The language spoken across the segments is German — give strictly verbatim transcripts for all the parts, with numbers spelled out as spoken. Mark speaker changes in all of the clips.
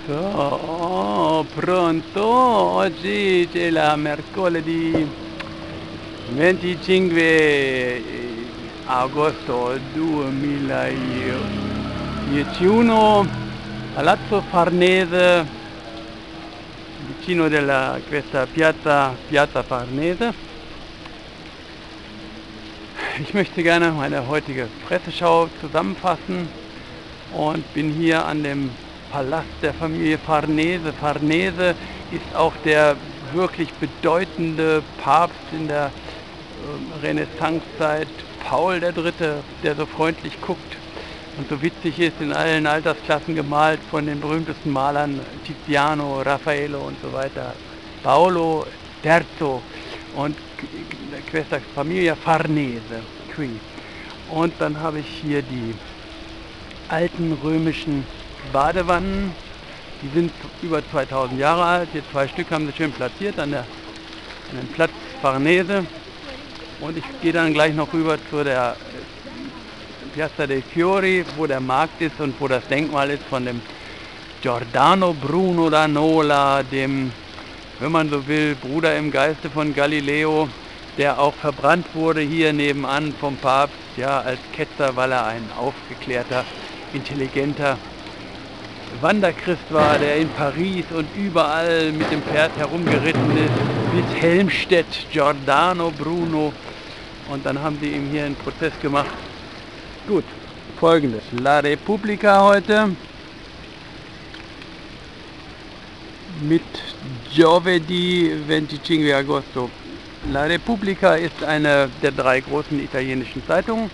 Speaker 1: So, pronto? Oggi c'è la mercoledì venticinque agosto duemilaventuno, Palazzo Farnese, vicino della questa piazza, Piazza Farnese. Ich möchte gerne meine heutige Presseschau zusammenfassen und bin hier an dem Palast der Familie Farnese. Farnese ist auch der wirklich bedeutende Papst in der äh, Renaissancezeit, Paul der Dritte, der so freundlich guckt und so witzig ist, in allen Altersklassen gemalt von den berühmtesten Malern Tiziano, Raffaello und so weiter. Paolo Terzo und questa Familia Farnese qui. Und dann habe ich hier die alten römischen Badewannen, die sind über zweitausend Jahre alt, hier zwei Stück haben sie schön platziert an, der, an dem Platz Farnese, und ich gehe dann gleich noch rüber zu der Piazza dei Fiori, wo der Markt ist und wo das Denkmal ist von dem Giordano Bruno da Nola, dem, wenn man so will, Bruder im Geiste von Galileo, der auch verbrannt wurde hier nebenan vom Papst, ja, als Ketzer, weil er ein aufgeklärter, intelligenter Wanderchrist war, der in Paris und überall mit dem Pferd herumgeritten ist, bis Helmstedt, Giordano Bruno, und dann haben sie ihm hier einen Prozess gemacht. Gut, folgendes, La Repubblica heute mit giovedì venticinque agosto. La Repubblica ist eine der drei großen italienischen Zeitungen.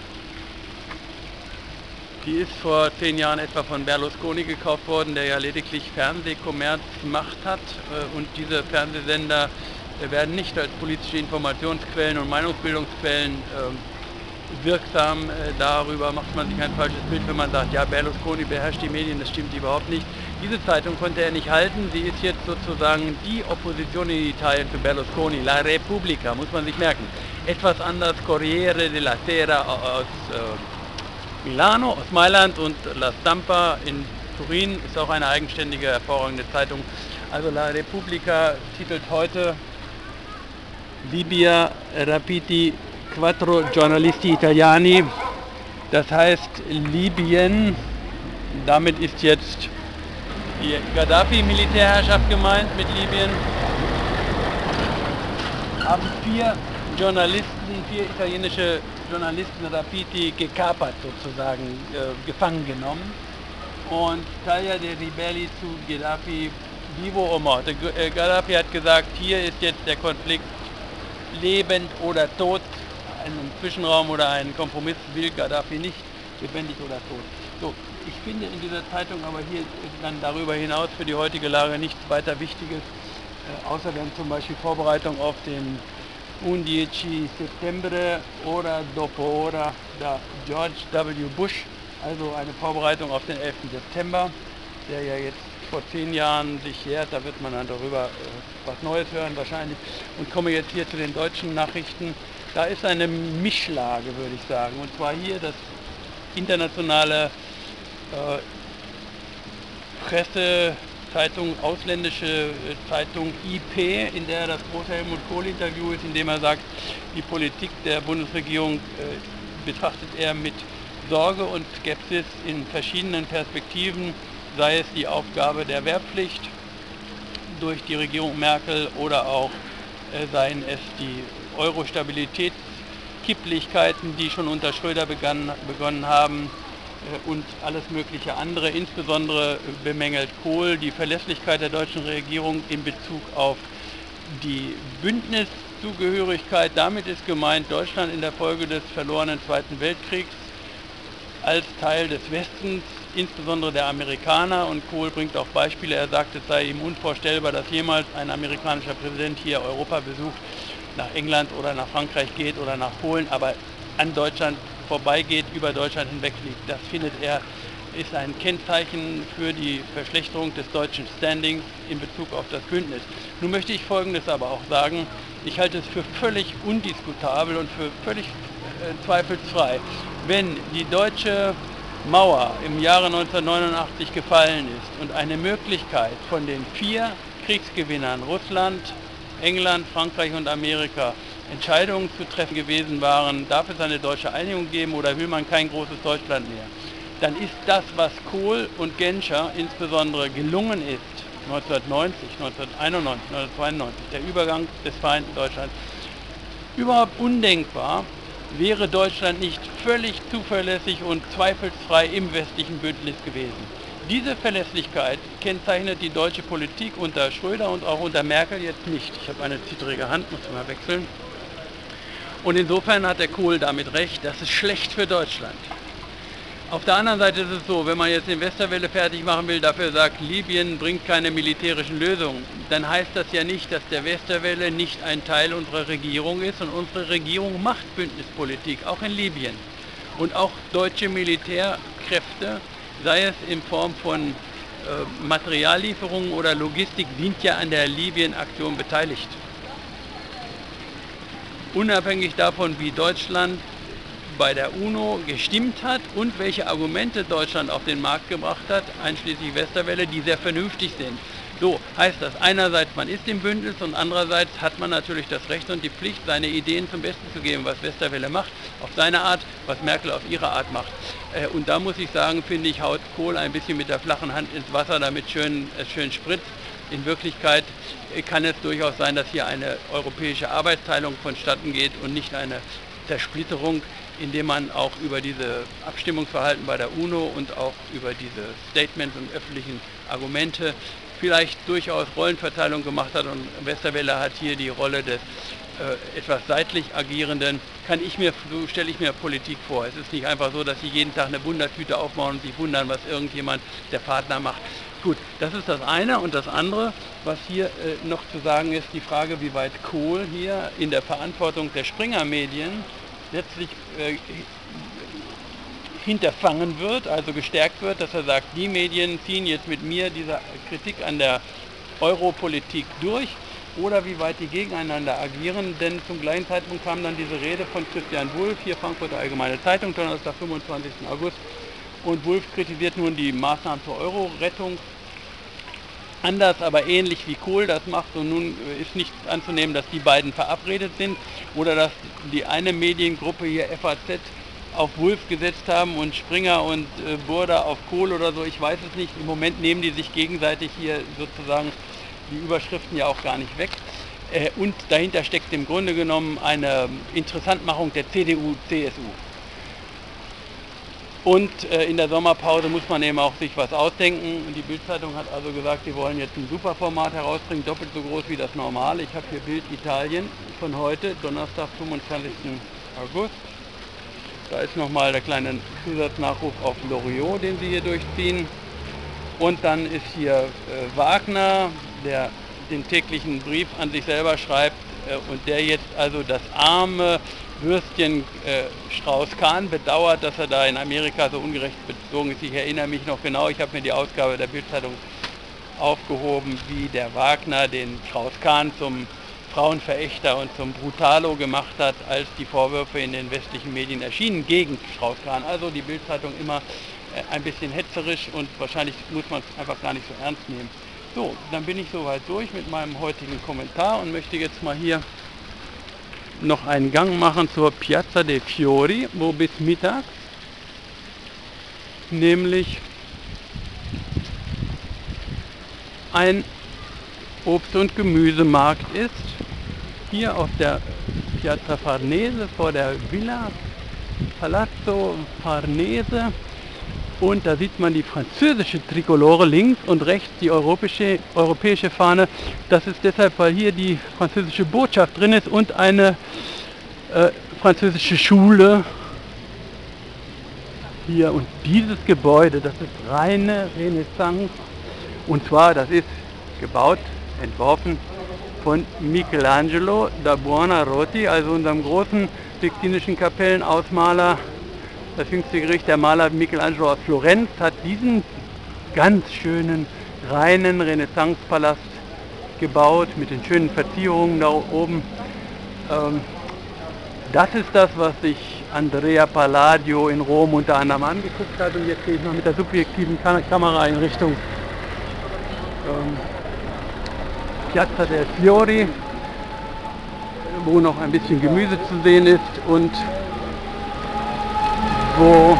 Speaker 1: Die ist vor zehn Jahren etwa von Berlusconi gekauft worden, der ja lediglich Fernsehkommerz Macht hat. Und diese Fernsehsender werden nicht als politische Informationsquellen und Meinungsbildungsquellen äh, wirksam. Darüber macht man sich ein falsches Bild, wenn man sagt, ja, Berlusconi beherrscht die Medien. Das stimmt überhaupt nicht. Diese Zeitung konnte er nicht halten. Sie ist jetzt sozusagen die Opposition in Italien zu Berlusconi. La Repubblica, muss man sich merken. Etwas anders, Corriere della Sera aus äh, Milano, aus Mailand, und La Stampa in Turin ist auch eine eigenständige, hervorragende Zeitung. Also La Repubblica titelt heute Libia rapiti quattro giornalisti italiani. Das heißt, Libyen, damit ist jetzt die Gaddafi-Militärherrschaft gemeint mit Libyen, haben vier Journalisten, vier italienische Journalisten rapiti gekapert sozusagen, äh, gefangen genommen. Und Taglia dei Ribelli zu Gaddafi, vivo o morte. Gaddafi hat gesagt, hier ist jetzt der Konflikt lebend oder tot. Einen Zwischenraum oder einen Kompromiss will Gaddafi nicht, lebendig oder tot. So, ich finde in dieser Zeitung aber hier dann darüber hinaus für die heutige Lage nichts weiter Wichtiges, äh, außer dann zum Beispiel Vorbereitung auf den undici settembre, ora dopo ora, da George W. Bush, also eine Vorbereitung auf den elften September, der ja jetzt vor zehn Jahren sich jährt. Da wird man dann darüber äh, was Neues hören wahrscheinlich. Und komme jetzt hier zu den deutschen Nachrichten. Da ist eine Mischlage, würde ich sagen. Und zwar hier das internationale äh, Pressezeitung, ausländische Zeitung I P, in der das große Helmut Kohl-Interview ist, in dem er sagt, die Politik der Bundesregierung äh, betrachtet er mit Sorge und Skepsis in verschiedenen Perspektiven, sei es die Aufgabe der Wehrpflicht durch die Regierung Merkel oder auch äh, seien es die Euro-Stabilitätskipplichkeiten, die schon unter Schröder begann, begonnen haben, äh, und alles mögliche andere. Insbesondere bemängelt Kohl die Verlässlichkeit der deutschen Regierung in Bezug auf die Bündniszugehörigkeit. Damit ist gemeint, Deutschland in der Folge des verlorenen Zweiten Weltkriegs als Teil des Westens, insbesondere der Amerikaner, und Kohl bringt auch Beispiele. Er sagt, es sei ihm unvorstellbar, dass jemals ein amerikanischer Präsident hier Europa besucht, nach England oder nach Frankreich geht oder nach Polen, aber an Deutschland vorbeigeht, über Deutschland hinwegfliegt. Das findet er, ist ein Kennzeichen für die Verschlechterung des deutschen Standings in Bezug auf das Bündnis. Nun möchte ich Folgendes aber auch sagen: Ich halte es für völlig undiskutabel und für völlig äh, zweifelsfrei, wenn die deutsche Mauer im Jahre neunzehnhundertneunundachtzig gefallen ist und eine Möglichkeit von den vier Kriegsgewinnern Russland, England, Frankreich und Amerika Entscheidungen zu treffen gewesen waren, darf es eine deutsche Einigung geben oder will man kein großes Deutschland mehr, dann ist das, was Kohl und Genscher insbesondere gelungen ist, neunzehnhundertneunzig, neunzehnhunderteinundneunzig, neunzehnhundertzweiundneunzig, der Übergang des Vereinten Deutschlands, überhaupt undenkbar, wäre Deutschland nicht völlig zuverlässig und zweifelsfrei im westlichen Bündnis gewesen. Diese Verlässlichkeit kennzeichnet die deutsche Politik unter Schröder und auch unter Merkel jetzt nicht. Ich habe eine zittrige Hand, muss mal wechseln. Und insofern hat der Kohl damit recht, das ist schlecht für Deutschland. Auf der anderen Seite ist es so, wenn man jetzt den Westerwelle fertig machen will, dafür sagt, Libyen bringt keine militärischen Lösungen, dann heißt das ja nicht, dass der Westerwelle nicht ein Teil unserer Regierung ist und unsere Regierung macht Bündnispolitik, auch in Libyen. Und auch deutsche Militärkräfte, sei es in Form von äh, Materiallieferungen oder Logistik, sind ja an der Libyen-Aktion beteiligt. Unabhängig davon, wie Deutschland bei der UNO gestimmt hat und welche Argumente Deutschland auf den Markt gebracht hat, einschließlich Westerwelle, die sehr vernünftig sind. So heißt das, einerseits man ist im Bündnis und andererseits hat man natürlich das Recht und die Pflicht, seine Ideen zum Besten zu geben, was Westerwelle macht, auf seine Art, was Merkel auf ihre Art macht. Und da muss ich sagen, finde ich, haut Kohl ein bisschen mit der flachen Hand ins Wasser, damit schön, es schön spritzt. In Wirklichkeit kann es durchaus sein, dass hier eine europäische Arbeitsteilung vonstatten geht und nicht eine Zersplitterung, indem man auch über diese Abstimmungsverhalten bei der UNO und auch über diese Statements und öffentlichen Argumente vielleicht durchaus Rollenverteilung gemacht hat und Westerwelle hat hier die Rolle des äh, etwas seitlich agierenden, kann ich mir, so stelle ich mir Politik vor. Es ist nicht einfach so, dass sie jeden Tag eine Wundertüte aufmachen und sich wundern, was irgendjemand, der Partner, macht. Gut, das ist das eine und das andere, was hier äh, noch zu sagen ist, die Frage, wie weit Kohl hier in der Verantwortung der Springer-Medien letztlich äh, hinterfangen wird, also gestärkt wird, dass er sagt, die Medien ziehen jetzt mit mir diese Kritik an der Europolitik durch oder wie weit die gegeneinander agieren, denn zum gleichen Zeitpunkt kam dann diese Rede von Christian Wulff, hier Frankfurter Allgemeine Zeitung, Donnerstag, fünfundzwanzigsten August, und Wulff kritisiert nun die Maßnahmen zur Euro-Rettung, anders, aber ähnlich wie Kohl das macht, und nun ist nicht anzunehmen, dass die beiden verabredet sind oder dass die eine Mediengruppe hier F A Z auf Wulff gesetzt haben und Springer und äh, Burda auf Kohl oder so, ich weiß es nicht. Im Moment nehmen die sich gegenseitig hier sozusagen die Überschriften ja auch gar nicht weg. Äh, und dahinter steckt im Grunde genommen eine Interessantmachung der C D U C S U. Und äh, in der Sommerpause muss man eben auch sich was ausdenken. Und die Bild-Zeitung hat also gesagt, sie wollen jetzt ein Superformat herausbringen, doppelt so groß wie das normale. Ich habe hier Bild Italien von heute, Donnerstag, fünfundzwanzigsten August. Da ist nochmal der kleine Zusatznachruf auf Loriot, den sie hier durchziehen. Und dann ist hier äh, Wagner, der den täglichen Brief an sich selber schreibt äh, und der jetzt also das arme Würstchen äh, Strauß-Kahn bedauert, dass er da in Amerika so ungerecht bezogen ist. Ich erinnere mich noch genau, ich habe mir die Ausgabe der Bild-Zeitung aufgehoben, wie der Wagner den Strauß-Kahn zum Frauenverächter und zum Brutalo gemacht hat, als die Vorwürfe in den westlichen Medien erschienen gegen Strauß-Kahn. Also die Bild-Zeitung immer äh, ein bisschen hetzerisch und wahrscheinlich muss man es einfach gar nicht so ernst nehmen. So, dann bin ich soweit durch mit meinem heutigen Kommentar und möchte jetzt mal hier noch einen Gang machen zur Piazza dei Fiori, wo bis Mittag nämlich ein Obst- und Gemüsemarkt ist. Hier auf der Piazza Farnese vor der Villa Palazzo Farnese. Und da sieht man die französische Trikolore links und rechts die europäische, europäische Fahne. Das ist deshalb, weil hier die französische Botschaft drin ist und eine äh, französische Schule. Hier, und dieses Gebäude, das ist reine Renaissance. Und zwar, das ist gebaut, entworfen von Michelangelo da Buonarroti, also unserem großen Sixtinischen Kapellenausmaler. Das jüngste Gericht, der Maler Michelangelo aus Florenz, hat diesen ganz schönen, reinen Renaissancepalast gebaut, mit den schönen Verzierungen da oben. Ähm, das ist das, was ich Andrea Palladio in Rom unter anderem angeguckt hat. Und jetzt gehe ich noch mit der subjektiven Kam Kamera in Richtung ähm, Piazza del Fiori, wo noch ein bisschen Gemüse zu sehen ist und wo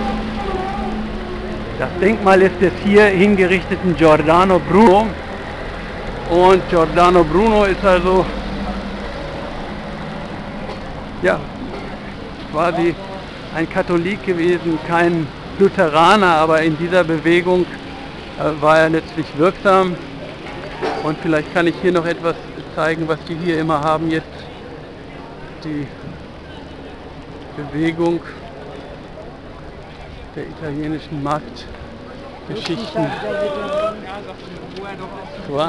Speaker 1: das Denkmal ist des hier hingerichteten Giordano Bruno. Und Giordano Bruno ist also ja, quasi ein Katholik gewesen, kein Lutheraner, aber in dieser Bewegung äh, war er letztlich wirksam. Und vielleicht kann ich hier noch etwas zeigen, was die hier immer haben jetzt. Die Bewegung der italienischen Marktgeschichten. So.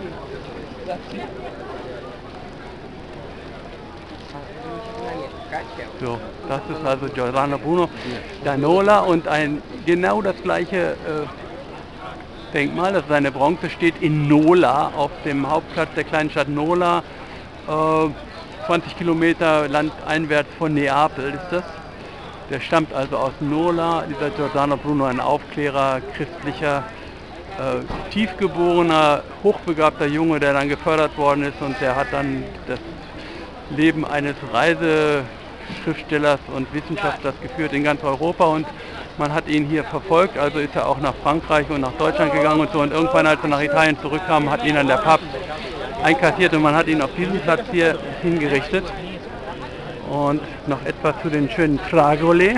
Speaker 1: So, das ist also Giordano Bruno da Nola und ein genau das gleiche äh, Denkmal, das ist eine Bronze, steht in Nola auf dem Hauptplatz der kleinen Stadt Nola, äh, zwanzig Kilometer landeinwärts von Neapel ist das. Der stammt also aus Nola, dieser Giordano Bruno, ein Aufklärer, christlicher, äh, tiefgeborener, hochbegabter Junge, der dann gefördert worden ist und der hat dann das Leben eines Reiseschriftstellers und Wissenschaftlers geführt in ganz Europa und man hat ihn hier verfolgt, also ist er auch nach Frankreich und nach Deutschland gegangen und so und irgendwann, als er nach Italien zurückkam, hat ihn dann der Papst einkassiert und man hat ihn auf diesem Platz hier hingerichtet. Und noch etwas zu den schönen Fragole.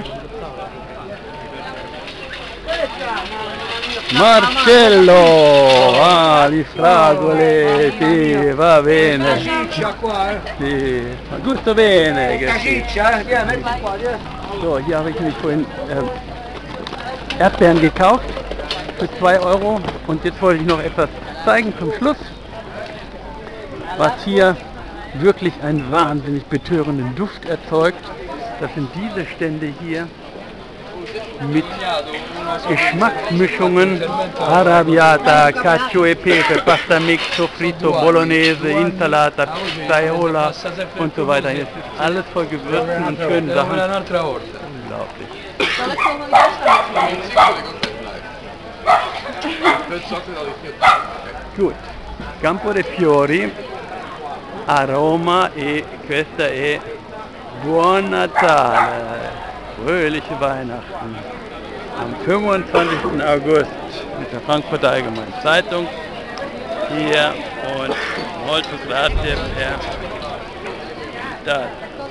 Speaker 1: Marcello! Ah, die Fragole! Sì, va bene! Sì, gusto bene! So, hier habe ich nämlich vorhin äh, Erdbeeren gekauft für zwei Euro und jetzt wollte ich noch etwas zeigen zum Schluss, was hier wirklich einen wahnsinnig betörenden Duft erzeugt. Das sind diese Stände hier mit Geschmacksmischungen, Arrabbiata, Cacio e Pepe, Pasta Mix, Sofrito, Bolognese, Insalata, Pizzaiola und so weiter. Jetzt ist alles voll Gewürzen und schönen Sachen. Unglaublich. Gut, Campo dei Fiori, a Roma e questa è Buon Natale, fröhliche Weihnachten am fünfundzwanzigsten August mit der Frankfurter Allgemeinen Zeitung hier und molto grazie per